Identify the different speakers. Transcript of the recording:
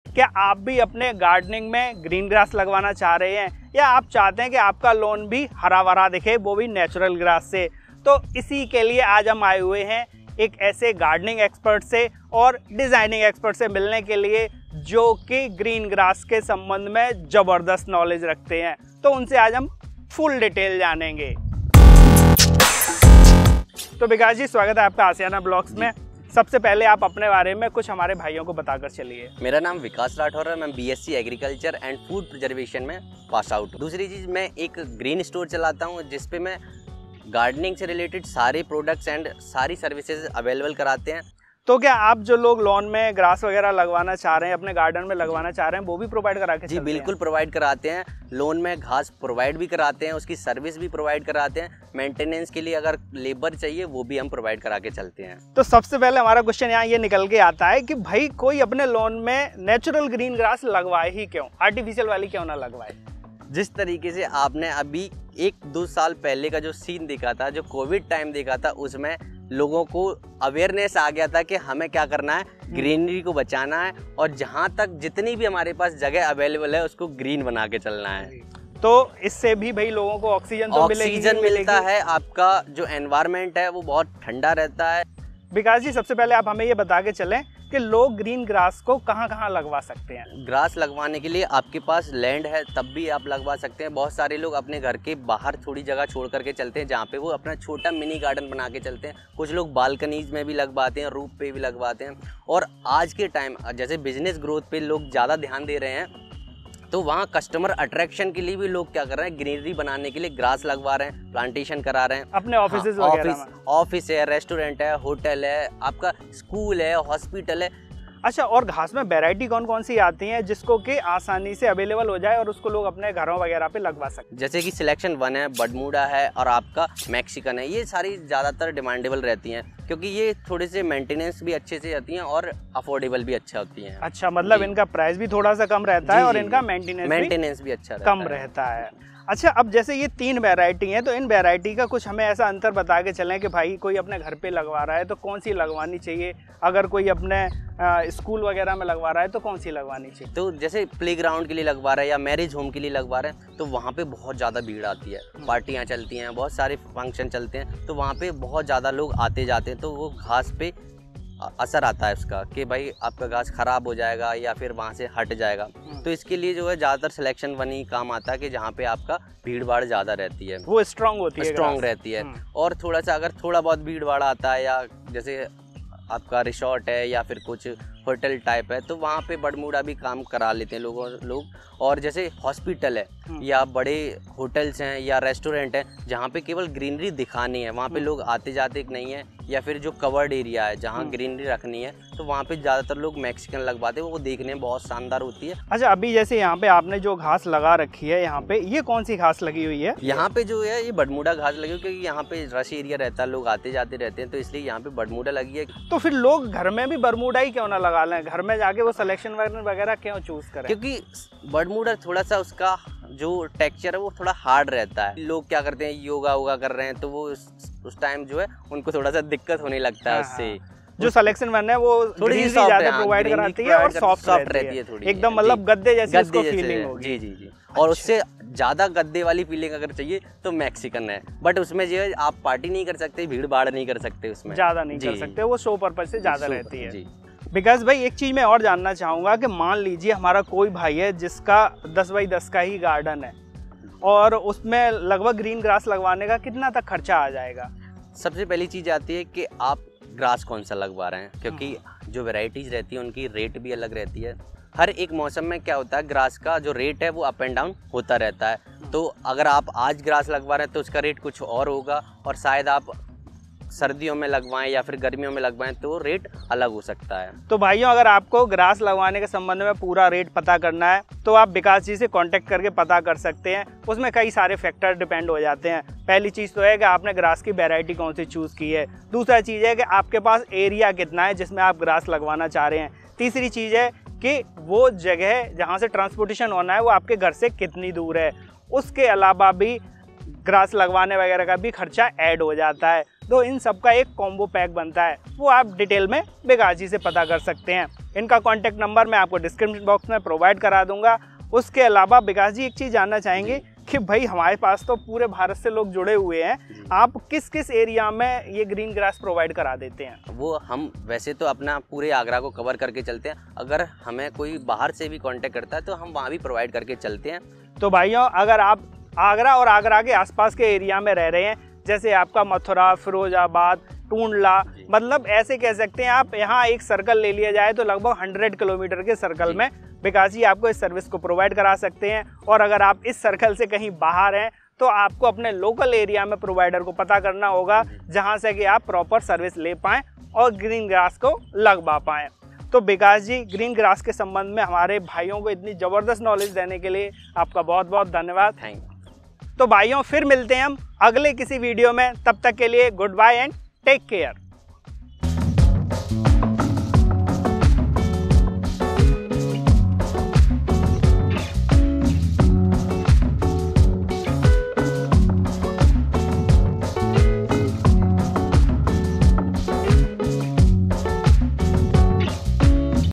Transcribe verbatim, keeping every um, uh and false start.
Speaker 1: क्या आप भी अपने गार्डनिंग में ग्रीन ग्रास लगवाना चाह रहे हैं या आप चाहते हैं कि आपका लॉन भी हरा भरा दिखे, वो भी नेचुरल ग्रास से? तो इसी के लिए आज हम आए हुए हैं एक ऐसे गार्डनिंग एक्सपर्ट से और डिज़ाइनिंग एक्सपर्ट से मिलने के लिए जो कि ग्रीन ग्रास के संबंध में ज़बरदस्त नॉलेज रखते हैं। तो उनसे आज हम फुल डिटेल जानेंगे। तो विकास जी, स्वागत है आपका आसियाना ब्लॉग्स में। सबसे पहले आप अपने बारे में कुछ हमारे भाइयों को बताकर चलिए।
Speaker 2: मेरा नाम विकास राठौर है। मैं BSc agriculture and food preservation में पास आउट हूँ। दूसरी चीज़, मैं एक ग्रीन स्टोर चलाता हूँ जिस पे मैं गार्डनिंग से रिलेटेड सारे प्रोडक्ट्स एंड सारी सर्विसेज अवेलेबल कराते हैं।
Speaker 1: तो क्या आप जो लोग लॉन में ग्रास वगैरह लगवाना चाह रहे हैं, अपने गार्डन में लगवाना चाह रहे हैं, वो भी प्रोवाइड करा के?
Speaker 2: जी बिल्कुल प्रोवाइड कराते हैं। लोन में घास प्रोवाइड भी कराते हैं, उसकी सर्विस भी प्रोवाइड कराते हैं। मेंटेनेंस के लिए अगर लेबर चाहिए वो भी हम प्रोवाइड करा के चलते हैं।
Speaker 1: तो सबसे पहले हमारा क्वेश्चन यहाँ ये निकल के आता है कि भाई कोई अपने लॉन में नेचुरल ग्रीन ग्रास लगवाए ही क्यों, आर्टिफिशियल वाली क्यों ना लगवाए?
Speaker 2: जिस तरीके से आपने अभी एक दो साल पहले का जो सीन देखा था, जो कोविड टाइम देखा था, उसमें लोगों को अवेयरनेस आ गया था कि हमें क्या करना है, ग्रीनरी को बचाना है और जहाँ तक जितनी भी हमारे पास जगह अवेलेबल है उसको ग्रीन बना के चलना है।
Speaker 1: तो इससे भी भाई लोगों को ऑक्सीजन तो
Speaker 2: ऑक्सीजन मिलता है, आपका जो एनवायरनमेंट है वो बहुत ठंडा रहता है।
Speaker 1: विकास जी, सबसे पहले आप हमें ये बता के चलें कि लोग ग्रीन ग्रास को कहाँ कहाँ लगवा सकते हैं?
Speaker 2: ग्रास लगवाने के लिए आपके पास लैंड है तब भी आप लगवा सकते हैं। बहुत सारे लोग अपने घर के बाहर थोड़ी जगह छोड़ करके चलते हैं जहाँ पे वो अपना छोटा मिनी गार्डन बना के चलते हैं। कुछ लोग बालकनीज में भी लगवाते हैं, रूफ पे भी लगवाते हैं। और आज के टाइम जैसे बिजनेस ग्रोथ पे लोग ज़्यादा ध्यान दे रहे हैं, तो वहाँ कस्टमर अट्रैक्शन के लिए भी लोग क्या कर रहे हैं, ग्रीनरी बनाने के लिए ग्रास लगवा रहे हैं, प्लांटेशन करा रहे हैं
Speaker 1: अपने ऑफिसेज वगैरह में।
Speaker 2: ऑफिस है, रेस्टोरेंट है, होटल है, आपका स्कूल है, हॉस्पिटल है।
Speaker 1: अच्छा, और घास में वैरायटी कौन कौन सी आती हैं जिसको कि आसानी से अवेलेबल हो जाए और उसको लोग अपने घरों वगैरह पे लगवा सकते?
Speaker 2: जैसे कि सिलेक्शन वन है, बडमूडा है और आपका मैक्सिकन है। ये सारी ज़्यादातर डिमांडेबल रहती हैं क्योंकि ये थोड़े से मेंटेनेंस भी अच्छे से आती हैं और अफोर्डेबल भी अच्छा होती हैं।
Speaker 1: अच्छा, मतलब इनका प्राइस भी थोड़ा सा कम रहता है और इनका मेंटेनेंस
Speaker 2: मेंटेनेंस भी अच्छा रहता
Speaker 1: कम रहता है। अच्छा, अब जैसे ये तीन वैरायटी हैं, तो इन वैरायटी का कुछ हमें ऐसा अंतर बता के चलें कि भाई कोई अपने घर पे लगवा रहा है तो कौन सी लगवानी चाहिए, अगर कोई अपने आ, स्कूल वगैरह में लगवा रहा है तो कौन सी लगवानी चाहिए?
Speaker 2: तो जैसे प्लेग्राउंड के लिए लगवा रहे हैं या मैरिज होम के लिए लगवा रहे हैं तो वहाँ पे बहुत ज़्यादा भीड़ आती है, पार्टियाँ चलती हैं, बहुत सारे फंक्शन चलते हैं, तो वहाँ पे बहुत ज़्यादा लोग आते जाते हैं, तो वो घास पे असर आता है उसका कि भाई आपका घास ख़राब हो जाएगा या फिर वहाँ से हट जाएगा। तो इसके लिए जो है ज़्यादातर सिलेक्शन वन ही काम आता है कि जहाँ पे आपका भीड़ भाड़ ज़्यादा रहती है,
Speaker 1: वो स्ट्रॉन्ग होती है,
Speaker 2: स्ट्रॉन्ग रहती है। और थोड़ा सा अगर थोड़ा बहुत भीड़ भाड़ आता है या जैसे आपका रिसोर्ट है या फिर कुछ होटल टाइप है तो वहाँ पे बडमूडा भी काम करा लेते हैं लोगों लोग। और जैसे हॉस्पिटल है या बड़े होटल्स हैं या रेस्टोरेंट हैं जहाँ पे केवल ग्रीनरी दिखानी है, वहाँ पे लोग आते जाते नहीं है, या फिर जो कवर्ड एरिया है जहाँ ग्रीनरी रखनी है तो वहाँ पे ज़्यादातर लोग मैक्सिकन लगवाते हैं, वो देखने में बहुत शानदार होती है।
Speaker 1: अच्छा, अभी जैसे यहाँ पे आपने जो घास लगा रखी है, यहाँ पे ये कौन सी घास लगी हुई है?
Speaker 2: यहाँ पे जो है ये बडमूडा घास लगी हुई, क्योंकि यहाँ पे रश एरिया रहता है, लोग आते जाते रहते हैं, तो इसलिए यहाँ पे बडमूडा लगी है।
Speaker 1: तो फिर लोग घर में भी बरमूडा ही क्यों ना लगा लें, घर में जाके वो सिलेक्शन वगैरह क्यों चूज करें?
Speaker 2: क्योंकि बडमूडा थोड़ा सा उसका जो टेक्सचर है वो थोड़ा हार्ड रहता है। लोग क्या करते हैं, योगा वोगा कर रहे हैं तो वो उस टाइम जो है उनको थोड़ा सा दिक्कत होने लगता है उससे।
Speaker 1: जो सिलेक्शन वन है वो थोड़ी सी ज्यादा प्रोवाइड कराती है और सॉफ्ट सॉफ्ट रहती है थोड़ी, एकदम मतलब गद्दे जैसी उसको फीलिंग होगी।
Speaker 2: जी जी जी। और उससे ज़्यादा गद्दे वाली फीलिंग अगर चाहिए तो मैक्सिकन है, बट उसमें जो है आप पार्टी नहीं कर सकते, भीड़ भाड़ नहीं कर सकते, उसमें ज़्यादा
Speaker 1: नहीं कर सकते, वो शो पर्पज से ज़्यादा रहती है।
Speaker 2: जी।
Speaker 1: बिकॉज भाई एक चीज़ मैं और जानना चाहूँगा कि मान लीजिए हमारा कोई भाई है जिसका दस बाई दस का ही गार्डन है और उसमें लगभग ग्रीन ग्रास लगवाने का कितना तक खर्चा आ जाएगा?
Speaker 2: सबसे पहली चीज़ आती है कि आप ग्रास कौन सा लगवा रहे हैं, क्योंकि जो वैरायटीज़ रहती है उनकी रेट भी अलग रहती है। हर एक मौसम में क्या होता है, ग्रास का जो रेट है वो अप एंड डाउन होता रहता है। तो अगर आप आज ग्रास लगवा रहे हैं तो उसका रेट कुछ और होगा, और शायद आप सर्दियों में लगवाएं या फिर गर्मियों में लगवाएं तो रेट अलग हो सकता है।
Speaker 1: तो भाइयों, अगर आपको ग्रास लगवाने के संबंध में पूरा रेट पता करना है तो आप विकास जी से कांटेक्ट करके पता कर सकते हैं। उसमें कई सारे फैक्टर डिपेंड हो जाते हैं। पहली चीज़ तो है कि आपने ग्रास की वैरायटी कौन सी चूज़ की है। दूसरा चीज़ है कि आपके पास एरिया कितना है जिसमें आप ग्रास लगवाना चाह रहे हैं। तीसरी चीज़ है कि वो जगह जहाँ से ट्रांसपोर्टेशन होना है वो आपके घर से कितनी दूर है। उसके अलावा भी ग्रास लगवाने वगैरह का भी खर्चा ऐड हो जाता है। तो इन सब का एक कॉम्बो पैक बनता है, वो आप डिटेल में विकास जी से पता कर सकते हैं। इनका कॉन्टैक्ट नंबर मैं आपको डिस्क्रिप्शन बॉक्स में प्रोवाइड करा दूंगा। उसके अलावा विकास जी एक चीज़ जानना चाहेंगे कि भाई हमारे पास तो पूरे भारत से लोग जुड़े हुए हैं, आप किस किस एरिया में ये ग्रीन ग्रास प्रोवाइड करा देते हैं?
Speaker 2: वो हम वैसे तो अपना पूरे आगरा को कवर करके चलते हैं, अगर हमें कोई बाहर से भी कांटेक्ट करता है तो हम वहाँ भी प्रोवाइड करके चलते हैं।
Speaker 1: तो भाइयों, अगर आप आगरा और आगरा के आसपास के एरिया में रह रहे हैं, जैसे आपका मथुरा, फिरोजाबाद, टूंडला, मतलब ऐसे कह सकते हैं आप, यहाँ एक सर्कल ले लिया जाए तो लगभग हंड्रेड किलोमीटर के सर्कल में विकास जी आपको इस सर्विस को प्रोवाइड करा सकते हैं। और अगर आप इस सर्कल से कहीं बाहर हैं तो आपको अपने लोकल एरिया में प्रोवाइडर को पता करना होगा, जहां से कि आप प्रॉपर सर्विस ले पाएँ और ग्रीन ग्रास को लगवा पाएँ। तो विकास जी, ग्रीन ग्रास के संबंध में हमारे भाइयों को इतनी ज़बरदस्त नॉलेज देने के लिए आपका बहुत बहुत धन्यवाद।
Speaker 2: Thank you.
Speaker 1: तो भाइयों, फिर मिलते हैं हम अगले किसी वीडियो में, तब तक के लिए good bye and take care.